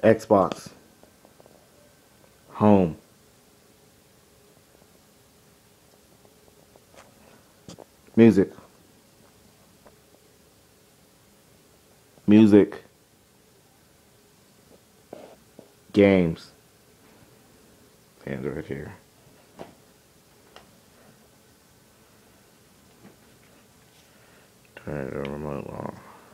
Xbox. Home. Music. Music. Games. Hands right here. Turn the remote on.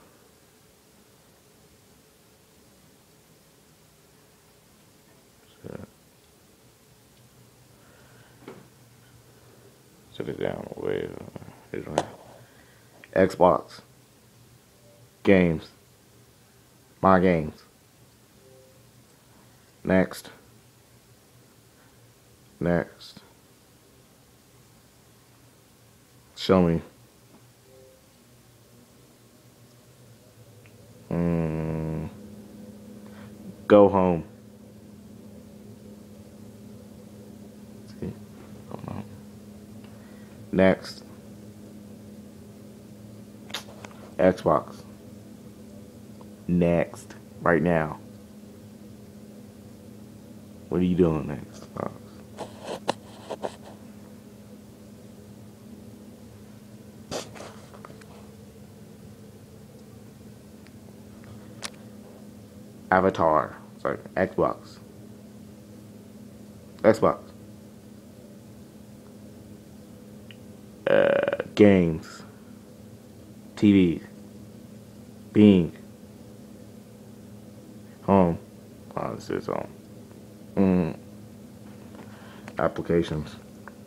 Set it down way. Xbox. Games. My games. Next. Next. Show me. Go home. See? Go home. Next. Xbox. Next. Right now. What are you doing next? Avatar. Sorry, Xbox. Xbox. Games. TV. Bing. Home. Oh, this is home. Applications.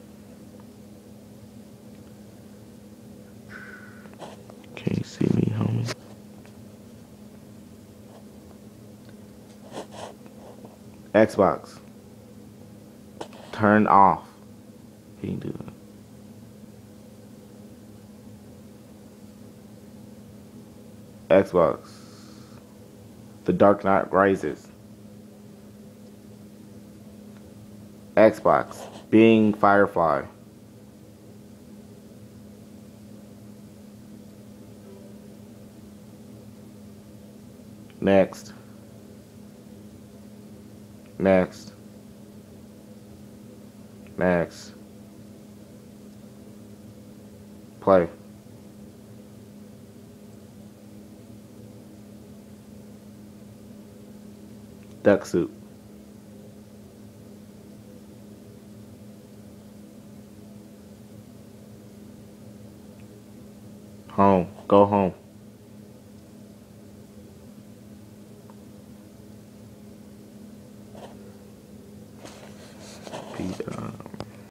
Can you see me, homie? Xbox. Turn off. He can do that. Xbox. The Dark Knight Rises. Xbox. Bing Firefly. Next. Next. Next. Play. Duck soup. Home. Go home. Peace out.